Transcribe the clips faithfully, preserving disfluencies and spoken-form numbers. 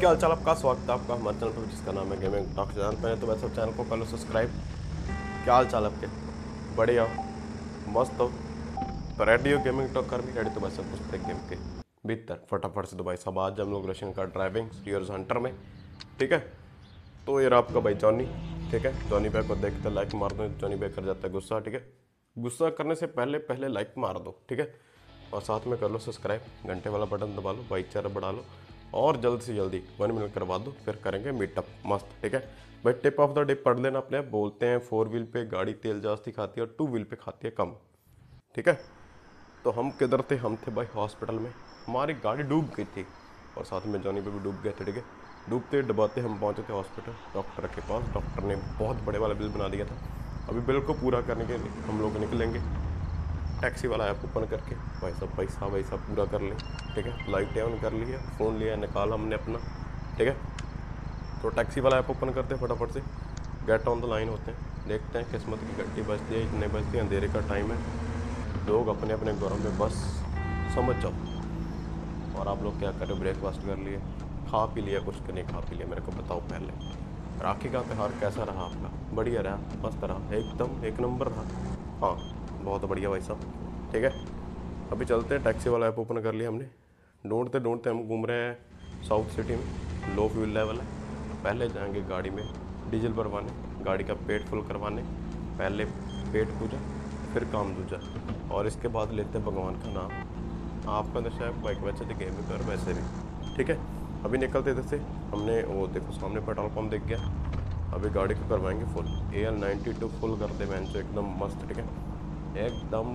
क्या हाल चाल आपका, स्वागत है आपका हमारे चैनल पर जिसका नाम है गेमिंग टॉक। चैनल पहले तो वैसे चैनल को कर लो सब्सक्राइब। क्या हाल चाल आपके? बढ़िया हो, मस्त हो, तो रेडी हो गेमिंग टॉक कर भी रेडी। तो बस सब कुछ गेम के भीतर फटाफट से। तो भाई सब आज हम लोग रशियन का ड्राइविंग ईयर्स हंटर में, ठीक है। तो ये रहा आपका भाई जॉनी, ठीक है। जॉनी भाई को देखते लाइक मार दो, जॉनी भाई कर जाता है गुस्सा, ठीक है। गुस्सा करने से पहले पहले लाइक मार दो, ठीक है। और साथ में कर लो सब्सक्राइब, घंटे वाला बटन दबा लो, भाईचारा बढ़ा लो और जल्द से जल्दी वन मिनट करवा दो, फिर करेंगे मीटअप मस्त, ठीक है भाई। टिप ऑफ द डे पढ़ लेना अपने आप। बोलते हैं फोर व्हील पे गाड़ी तेल जास्ती खाती है और टू व्हील पे खाती है कम, ठीक है। तो हम किधर थे? हम थे भाई हॉस्पिटल में, हमारी गाड़ी डूब गई थी और साथ में जॉनी पे भी डूब गए थे, ठीक है। डूबते डुबाते हम पहुंचे थे हॉस्पिटल डॉक्टर के पास। डॉक्टर ने बहुत बड़े वाला बिल बना दिया था। अभी बिल को पूरा करने के लिए हम लोग निकलेंगे। टैक्सी वाला ऐप ओपन करके भाई साहब पैसा वैसा पूरा कर लें, ठीक है। लाइटें ऑन कर लिया, फ़ोन लिया, निकाला हमने अपना, ठीक है। तो टैक्सी वाला ऐप ओपन करते हैं फटाफट से, गेट ऑन द लाइन होते हैं, देखते हैं किस्मत की घंटी बजती है नहीं बजती। अंधेरे का टाइम है, लोग अपने अपने घरों में बस समझ जाओ। और आप लोग क्या करें? ब्रेकफास्ट कर लिए, खा पी लिया, कुछ नहीं खा पी लिया? मेरे को बताओ पहले। राखी का त्यौहार कैसा रहा आपका? बढ़िया रहा, मस्त रहा, एकदम एक नंबर रहा। हाँ बहुत बढ़िया भाई साहब, ठीक है। अभी चलते हैं, टैक्सी वाला ऐप ओपन कर लिया हमने। ढूंढते ढूंढते हम घूम रहे हैं साउथ सिटी में, लो फ्यूल लेवल है। पहले जाएंगे गाड़ी में डीजल भरवाने, गाड़ी का पेट फुल करवाने। पहले पेट पूजा फिर काम दूजा, और इसके बाद लेते हैं भगवान का नाम। आपका नशा है बाइक वैसे तो गेम कर वैसे भी, ठीक है। अभी निकलते थे से हमने वो देखो सामने पेट्रोल पंप दिख गया। अभी गाड़ी को करवाएंगे full, A L ninety two full कर दे मैंने, एकदम मस्त, ठीक है। एकदम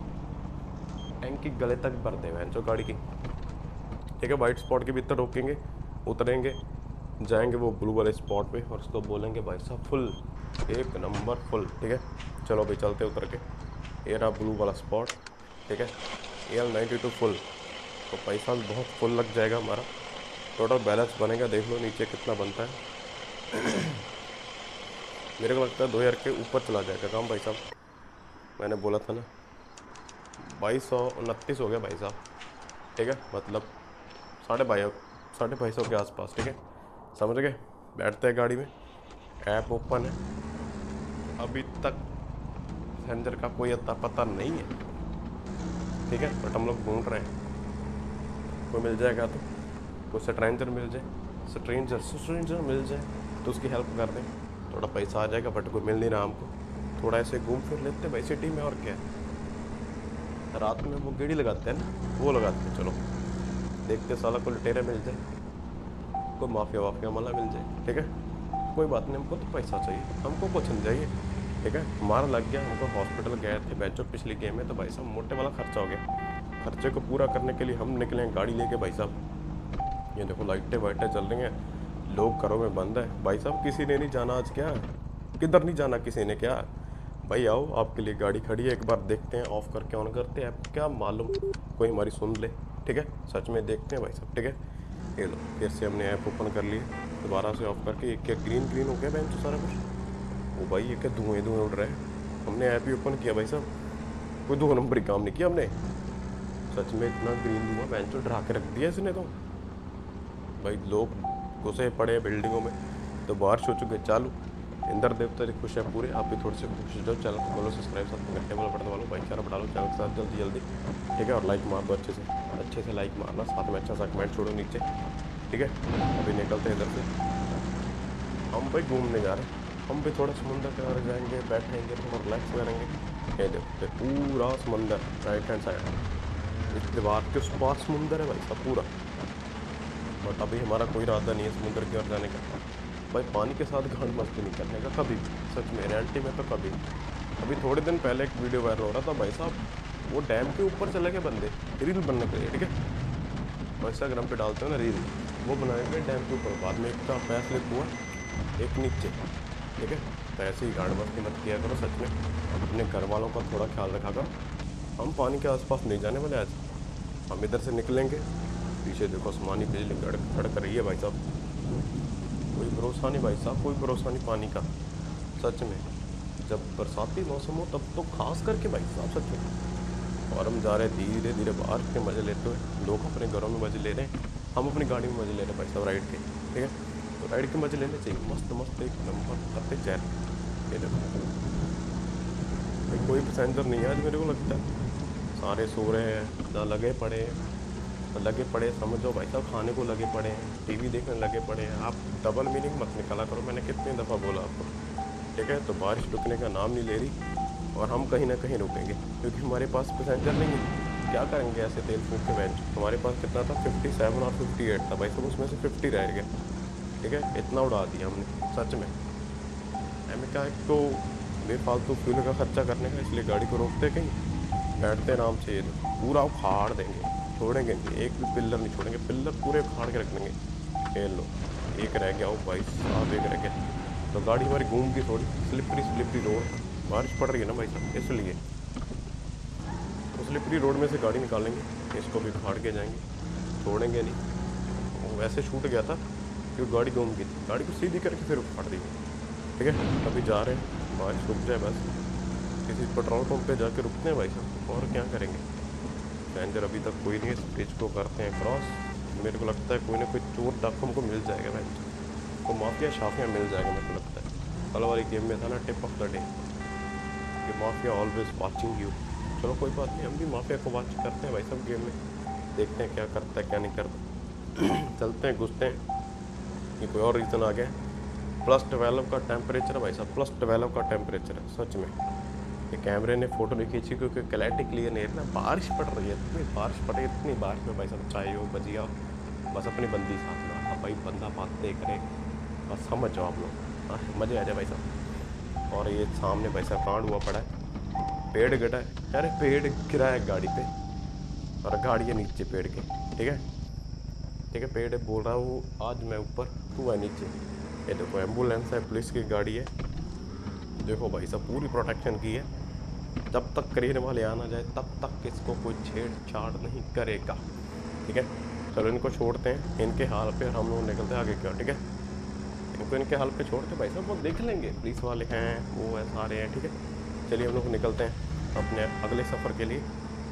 टैंकी गले तक भर दे मैंने जो गाड़ी की, ठीक है। वाइट स्पॉट के भीतर रोकेंगे, उतरेंगे, जाएंगे वो ब्लू वाले स्पॉट पे और उसको बोलेंगे भाई साहब फुल, एक नंबर फुल, ठीक है। चलो भाई चलते उतर के। ये रहा ब्लू वाला स्पॉट, ठीक है। A L ninety two full, तो पैसा भी बहुत फुल लग जाएगा हमारा। टोटल बैलेंस बनेगा, देख लो नीचे कितना बनता है। मेरे को लगता है दो हज़ार के ऊपर चला जाएगा काम भाई साहब। मैंने बोला था ना, बाईस सौ उनतीस हो गया भाई साहब, ठीक है। मतलब साढ़े बाई साढ़े बाईस सौ के आसपास, ठीक है। समझ गए? बैठते हैं गाड़ी में, ऐप ओपन है। अभी तक पैसेंजर का कोई अता पता नहीं है, ठीक है। बट हम लोग ढूंढ रहे हैं, कोई मिल जाएगा तो, कोई स्ट्रेंजर मिल जाए, स्ट्रेंजर स्ट्रेंजर मिल जाए तो उसकी हेल्प कर दें, थोड़ा पैसा आ जाएगा। बट कोई मिल नहीं रहा हमको, थोड़ा ऐसे घूम फिर लेते भाई सिटी में। और क्या है, रात में वो गेड़ी लगाते हैं ना, वो लगाते हैं। चलो देखते साला को लुटेरा मिल जाए, कोई माफिया वाफिया वाला मिल जाए, ठीक है। कोई बात नहीं, हमको तो पैसा चाहिए, हमको कुछ नहीं चाहिए, ठीक है। हमारा लग गया, हमको हॉस्पिटल गए थे बैचो पिछली गेम में, तो भाई साहब मोटे वाला खर्चा हो गया। खर्चे को पूरा करने के लिए हम निकले हैं गाड़ी लेके भाई साहब। ये देखो लाइटें वाइटें चल रही हैं, लोग घरों में बंद है भाई साहब। किसी ने नहीं जाना आज, क्या किधर नहीं जाना किसी ने, क्या भाई आओ आपके लिए गाड़ी खड़ी है, एक बार देखते हैं, ऑफ करके ऑन करते हैं। क्या मालूम कोई हमारी सुन ले, ठीक है। सच में देखते हैं भाई साहब, ठीक है। ये लो फिर से हमने ऐप ओपन कर लिया, दोबारा से ऑफ करके। एक क्या ग्रीन ग्रीन हो गया बैंक तो सारा कुछ, वो भाई ये क्या धुएँ धुएँ उड़ रहे हैं। हमने ऐप ही ओपन किया भाई साहब, कोई दो नंबर ही काम नहीं किया हमने। सच में इतना ग्रीन धुआं बैंक तो डरा के रख दिया इसने तो। भाई लोग घुसे पड़े बिल्डिंगों में, तो बारिश हो चुके चालू। इंद्र देवता जी खुश है पूरे, आप भी थोड़े से खुश हो जाओ। चैनल को बोलो सब्सक्राइब, साथ में घंटे वाला बटन वालो, भाईचारा बढ़ा लो चैनल के साथ जल्दी जल्दी, ठीक है। और लाइक मार दो अच्छे से, अच्छे से लाइक मारना, साथ में अच्छा सा कमेंट छोड़ो नीचे, ठीक है। अभी निकलते हैं इधर से, हम भाई घूमने जा रहे हैं। हम भी थोड़ा समुंदर के अंदर जाएंगे, बैठेंगे, थोड़ा रिलैक्स करेंगे। ये देखते पूरा समुंदर राइट हैंड साइड, इस दीवार के उस पास समुंदर है भाई साहब पूरा। बट अभी हमारा कोई इरादा नहीं है समुंदर की ओर जाने का भाई। पानी के साथ घाट मस्ती नहीं करने का कभी, सच में रियलिटी में तो कभी। अभी थोड़े दिन पहले एक वीडियो वायरल हो रहा था भाई साहब, वो डैम के ऊपर चले गए बंदे रील बनने के लिए, ठीक है। इंस्टाग्राम पे डालते हो ना रील, वो बनाए गए डैम के ऊपर, बाद में एक का पैर स्लिप हुआ, एक नीचे, ठीक है। तो ऐसे ही गाड़ मस्ती मत किया करो, सच में अपने घर वालों का थोड़ा ख्याल रखा करो। हम पानी के आसपास नहीं जाने वाले आज, हम इधर से निकलेंगे। पीछे देखो आसमानी बिजली गड़क खड़क रही है भाई साहब, कोई भरोसा नहीं भाई साहब, कोई भरोसा नहीं पानी का, सच में। जब बरसाती मौसम हो तब तो खास करके भाई साहब, सच में। और हम जा रहे धीरे धीरे बाहर के मज़े लेते हुए, लोग अपने घरों में मज़े ले रहे हैं, हम अपनी गाड़ी में मजे ले रहे भाई साहब राइड के, ठीक है। तो राइड के मजे लेने चाहिए, मस्त मस्त एक नंबर करते चैन। ये देखो भाई कोई पैसेंजर नहीं है आज मेरे को लगता है, सारे सो रहे हैं ना, लगे पड़े हैं। लगे पड़े समझो भाई साहब, खाने को लगे पड़े हैं, टीवी देखने लगे पड़े हैं। आप डबल मीनिंग मत निकाला करो, मैंने कितनी दफ़ा बोला आपको, ठीक है। तो बारिश रुकने का नाम नहीं ले रही और हम कहीं ना कहीं रुकेंगे क्योंकि हमारे पास पैसेंजर नहीं है। क्या करेंगे ऐसे तेल फूक के बेंच। हमारे पास कितना था, फिफ्टी सेवन और फिफ्टी एट था भाई साहब, उसमें से फिफ्टी रह गया, ठीक है। इतना उड़ा दिया हमने सच में। हमें क्या है तो बेफालतू फ्यूल का खर्चा करने का, इसलिए गाड़ी को रोकते कहीं, बैठते आराम से। ये पूरा उखाड़ देंगे, छोड़ेंगे नहीं, एक भी पिल्लर नहीं छोड़ेंगे, पिल्लर पूरे उखाड़ के रख देंगे। खेल लो, एक रह गया, ओ भाई साहब एक रह गया। तो गाड़ी हमारी घूम की थोड़ी, स्लिपरी स्लिपरी रोड, बारिश पड़ रही है ना भाई साहब, इसलिए तो स्लिपरी रोड में से गाड़ी निकालेंगे, इसको भी फाड़ के जाएंगे, छोड़ेंगे नहीं। वो वैसे छूट गया था क्योंकि गाड़ी घूम गई थी, गाड़ी को सीधी करके फिर फाड़ दी, ठीक है। अभी जा रहे हैं, बारिश रुक जाए बस, किसी पेट्रोल पंप पे जाके रुकते हैं भाई साहब, और क्या करेंगे। पैसेंजर अभी तक कोई नहीं है, ब्रिज को करते हैं क्रॉस। मेरे को लगता है कोई ना कोई चोर डाकू को मिल जाएगा भाई, तो माफिया शाफिया मिल जाएगा मेरे को लगता है। कल वाली गेम में था ना टिप ऑफ द डे कि माफिया ऑलवेज वाचिंग यू। चलो कोई बात नहीं, हम भी माफिया को वॉच करते हैं भाई सब गेम में, देखते हैं क्या करता है क्या नहीं करता। चलते हैं, घुसते हैं। ये कोई और रीज़न आ गया, प्लस ट्वेल्व का टेम्परेचर है भाई साहब, प्लस ट्वेल्व का टेम्परेचर है सच में। ये कैमरे ने फ़ोटो नहीं खींची क्योंकि क्लैरिटी क्लियर नहीं है ना, बारिश पड़ रही है, इतनी बारिश पड़ रही है, इतनी बारिश में भाई साहब चाय हो भजिया बस अपनी बंदी साथ में, अब भाई बंदा बातें करे बस, समझ जाओ आप लोग, मज़े आ जाए भाई साहब। और ये सामने भाई साहब कांड हुआ पड़ा है, पेड़ गिरा है, अरे पेड़ गिरा है गाड़ी पे और गाड़ी है नीचे पेड़ के, ठीक है ठीक है। पेड़ बोल रहा हूँ आज मैं ऊपर, तू है नीचे। ये देखो एम्बुलेंस है, पुलिस की गाड़ी है, देखो भाई साहब पूरी प्रोटेक्शन की है। जब तक करीने वाले आ ना जाए तब तक इसको कोई छेड़छाड़ नहीं करेगा, ठीक है। चलो इनको छोड़ते हैं इनके हाल पे, हम लोग निकलते हैं आगे क्या, ठीक है। इनको इनके हाल पे छोड़ते भाई साहब, वो देख लेंगे, पुलिस वाले हैं वो है सारे हैं, ठीक है। चलिए हम लोग निकलते हैं अपने अगले सफ़र के लिए।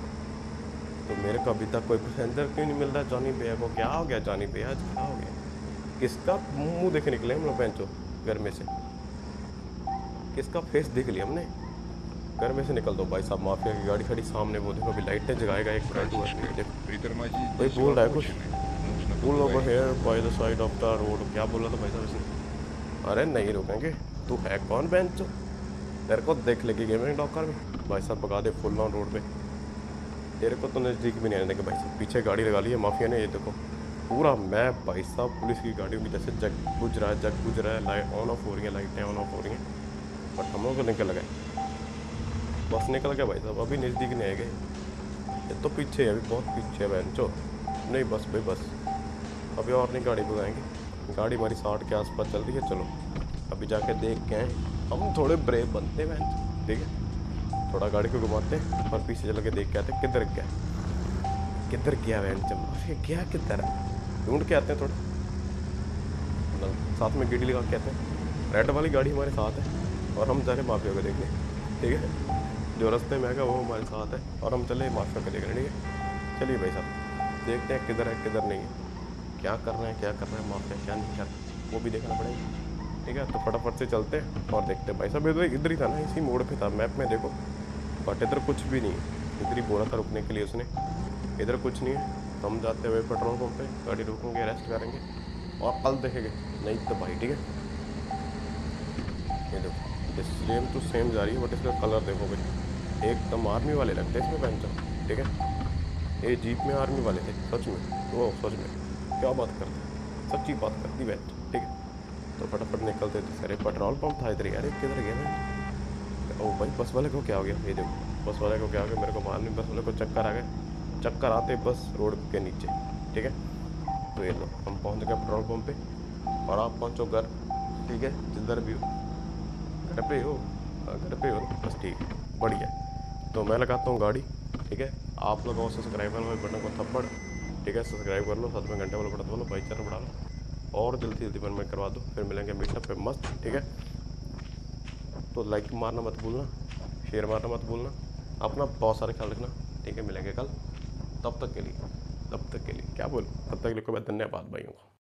तो मेरे को अभी तक कोई पैसेंजर क्यों नहीं मिल रहा। जॉनी भैया को क्या हो गया, जॉनी भैया आज क्या हो गया, किसका मुंह देखे निकले हम लोग बेंचो घर में से, किसका फेस देख लिया हमने। घर में से निकल दो भाई साहब, माफिया की गाड़ी खड़ी सामने, वो देखो अभी लाइटें जगाएगा एक ब्रांड हुआ, भाई बोल रहा है कुछ, pull over here by the side of the road, क्या बोल रहा था भाई साहब इसने। अरे नहीं रुकेंगे, तू है कौन बेंचो, तेरे को देख लेगी गेमिंग डॉकर में भाई साहब, भगा दे फुल ऑन रोड पे, तेरे को तो नज़दीक भी नहीं आने देंगे भाई साहब। पीछे गाड़ी लगा ली है माफिया ने, ये देखो पूरा मैप भाई साहब, पुलिस की गाड़ियों की जैसे जग बुझ रहा है, जग बुझ रहा है, लाइट ऑन ऑफ हो रही है, लाइटें ऑन ऑफ हो रही हैं, बट हम लोग को निकल गए, बस निकल गया भाई साहब। अभी नज़दीक नहीं आए गए, ये तो पीछे है, अभी बहुत पीछे है बेंचो, नहीं बस भाई बस, अभी और नहीं गाड़ी भगाएंगे, गाड़ी हमारी साठ के आसपास चल रही है। चलो अभी जाके देख के आए, हम थोड़े ब्रेव बनते हैं बेंच, ठीक है, थोड़ा गाड़ी को घुमाते हैं और पीछे चल के देख के आते किधर गया किधर गया बेंच, गया किधर, ढूंढ के आते हैं थोड़ा, साथ में गिटी लगा के आते हैं। रेड वाली गाड़ी हमारे साथ है और हम जा रहे माफिया को देखने, ठीक है, जो रास्ते में आएगा वो हमारे साथ है और हम चले माफिया को देखने, ठीक है। चलिए भाई साहब देखते हैं किधर है किधर नहीं है, क्या कर रहे हैं क्या कर रहे हैं माफिया, क्या नहीं कर रहे वो भी देखना पड़ेगा, ठीक है। तो फटाफट से चलते हैं और देखते हैं भाई साहब। इधर इधर ही था ना, इसी मोड़ पे था, मैप में देखो, बट इधर कुछ भी नहीं है, इधर ही बोला था रुकने के लिए उसने, इधर कुछ नहीं है। तो हम जाते हुए पेट्रोल पंप पे गाड़ी रोकेंगे, रेस्ट करेंगे और कल देखेंगे, नहीं तो भाई ठीक है। ये देखो सेम टू सेम जा रही है, बट इसका कलर देखो भाई, एकदम आर्मी वाले लगते हैं इसमें पहन, ठीक है। ये जीप में आर्मी वाले थे सच में, वो सच में क्या बात करते, सच्ची बात करती बैठ, ठीक है। तो फटाफट निकलते थे, अरे पेट्रोल पंप था इधर यार, किधर गया मैं, ओ भाई बस वाले को क्या हो गया, ये देखो बस वाले को क्या हो गया, मेरे को मालूम नहीं, बस वाले को चक्कर आ गए, चक्कर आते बस रोड के नीचे, ठीक है। तो ये लो हम पहुंच गए पेट्रोल पंप पे और आप पहुंचो घर, ठीक है, जिधर भी हो, घर पे हो, घर पे हो बस, ठीक है, बढ़िया। तो मैं लगाता हूँ गाड़ी, ठीक है, आप लोगों से सब्सक्राइब वाले बटन को थप्पड़, ठीक है, सब्सक्राइब कर लो, साथ में घंटे वाला बटन दबा लो, भाईचारा बढ़ा लो और जल्दी जल्दी पर मैं करवा दूँ, फिर मिलेंगे मीटअप पे मस्त, ठीक है। तो लाइक मारना मत भूलना, शेयर मारना मत भूलना, अपना बहुत सारा ख्याल रखना, ठीक है। मिलेंगे कल, तब तक के लिए तब तक के लिए क्या क्या बोलूँ, तब तक के लिए कोई बात, धन्यवाद भाइयों को।